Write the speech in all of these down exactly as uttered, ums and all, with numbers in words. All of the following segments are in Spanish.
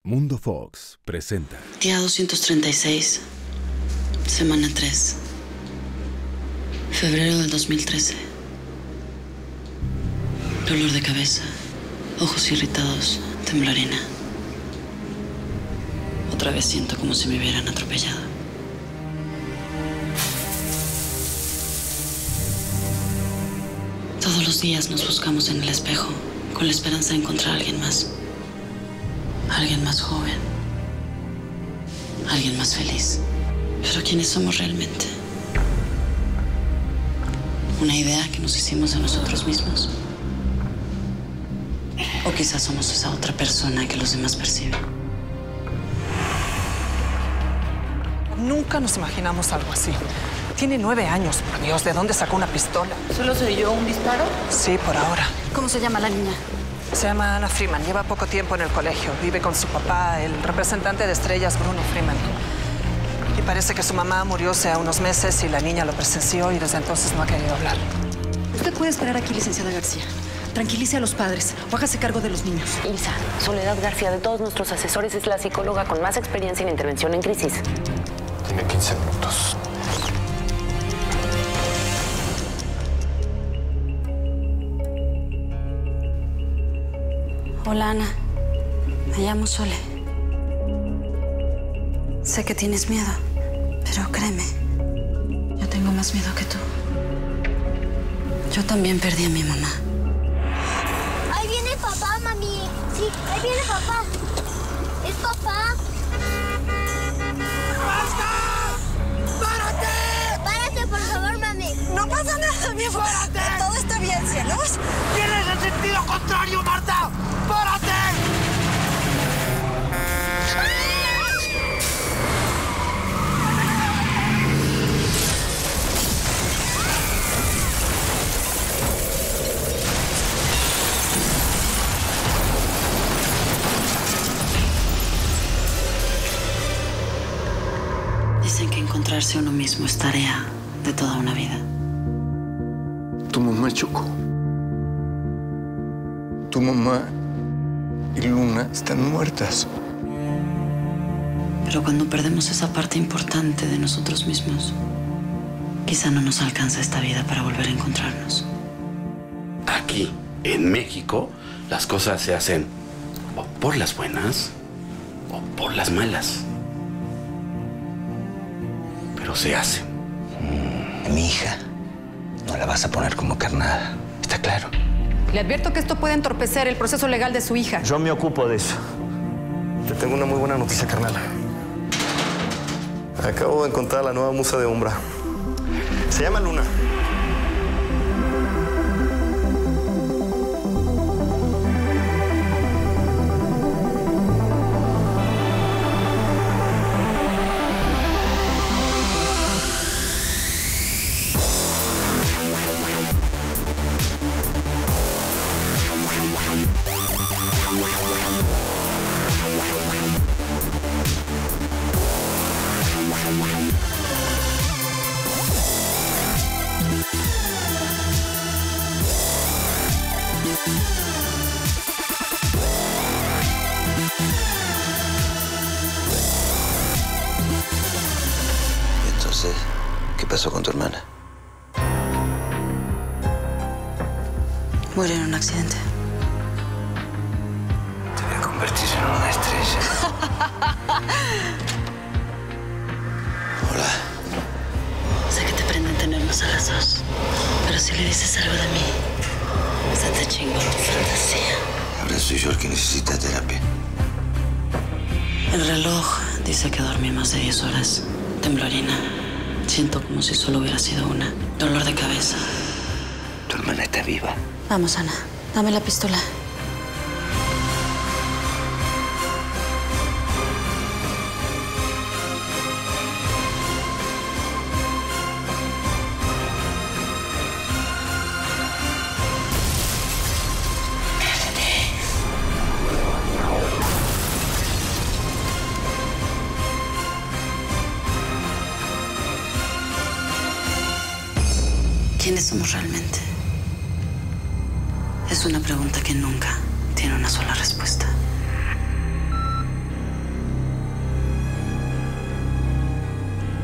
Mundo Fox presenta Día doscientos treinta y seis, semana tres, febrero del dos mil trece. Dolor de cabeza, ojos irritados, temblorina. Otra vez siento como si me hubieran atropellado. Todos los días nos buscamos en el espejo con la esperanza de encontrar a alguien más. Alguien más joven. Alguien más feliz. Pero ¿quiénes somos realmente? ¿Una idea que nos hicimos de nosotros mismos? ¿O quizás somos esa otra persona que los demás perciben? Nunca nos imaginamos algo así. Tiene nueve años, por Dios. ¿De dónde sacó una pistola? ¿Solo se oyó un disparo? Sí, por ahora. ¿Cómo se llama la niña? Se llama Anna Freeman. Lleva poco tiempo en el colegio. Vive con su papá, el representante de estrellas, Bruno Freeman. Y parece que su mamá murió hace unos meses y la niña lo presenció y desde entonces no ha querido hablar. Usted puede esperar aquí, licenciada García. Tranquilice a los padres o hágase cargo de los niños. Ilsa, Soledad García, de todos nuestros asesores, es la psicóloga con más experiencia en intervención en crisis. Tiene quince minutos. Hola, Ana. Me llamo Sole. Sé que tienes miedo, pero créeme, yo tengo más miedo que tú. Yo también perdí a mi mamá. Ahí viene papá, mami. Sí, ahí viene papá. Es papá. ¡Basta! ¡Párate! Párate, por favor, mami. No pasa nada, mi amor. ¡Párate! Todo está bien, cielos. Tienes el sentido contrario, Marta. ¡Párate! Dicen que encontrarse a uno mismo es tarea de toda una vida. Tu mamá chocó. Tu mamá y Luna están muertas. Pero cuando perdemos esa parte importante de nosotros mismos, quizá no nos alcanza esta vida para volver a encontrarnos. Aquí, en México, las cosas se hacen o por las buenas o por las malas. Pero se hacen. Mm, mi hija, no la vas a poner como carnada. ¿Está claro? Le advierto que esto puede entorpecer el proceso legal de su hija. Yo me ocupo de eso. Te tengo una muy buena noticia, carnal. Acabo de encontrar a la nueva musa de Umbra. Se llama Luna. Entonces, ¿qué pasó con tu hermana? Murió en un accidente. Te voy a convertir en una estrella. Hola. Sé que te prenden tenernos a las dos, pero si le dices algo de mí, se te chingó tu fantasía. Ahora soy yo el que necesita terapia. El reloj dice que dormí más de diez horas. Temblorina. Siento como si solo hubiera sido una. Dolor de cabeza. Tu hermana está viva. Vamos, Ana. Dame la pistola. ¿Quiénes somos realmente? Es una pregunta que nunca tiene una sola respuesta.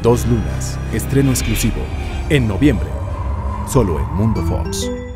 Dos lunas, estreno exclusivo, en noviembre, solo en Mundo Fox.